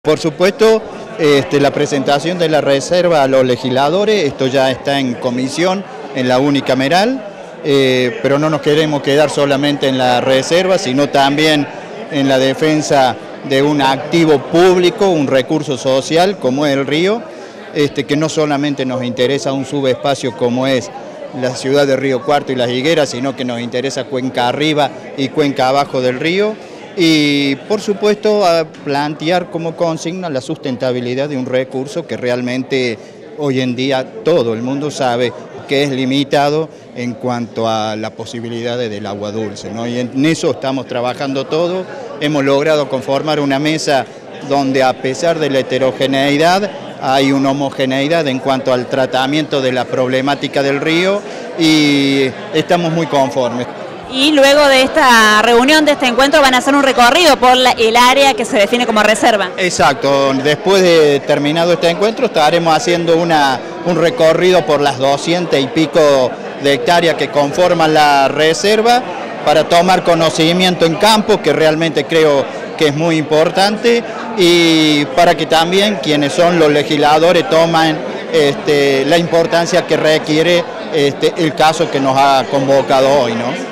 Por supuesto, la presentación de la reserva a los legisladores, esto ya está en comisión, en la unicameral, pero no nos queremos quedar solamente en la reserva, sino también en la defensa de un activo público, un recurso social como es el río, que no solamente nos interesa un subespacio como es la ciudad de Río Cuarto y Las Higueras, sino que nos interesa cuenca arriba y cuenca abajo del río. Y por supuesto a plantear como consigna la sustentabilidad de un recurso que realmente hoy en día todo el mundo sabe que es limitado en cuanto a la posibilidad del agua dulce, ¿no? Y en eso estamos trabajando todo. Hemos logrado conformar una mesa donde, a pesar de la heterogeneidad, hay una homogeneidad en cuanto al tratamiento de la problemática del río y estamos muy conformes. Y luego de esta reunión, de este encuentro, van a hacer un recorrido por el área que se define como reserva. Exacto, después de terminado este encuentro estaremos haciendo un recorrido por las 200 y pico de hectáreas que conforman la reserva para tomar conocimiento en campo, que realmente creo que es muy importante, y para que también quienes son los legisladores tomen la importancia que requiere el caso que nos ha convocado hoy, ¿no?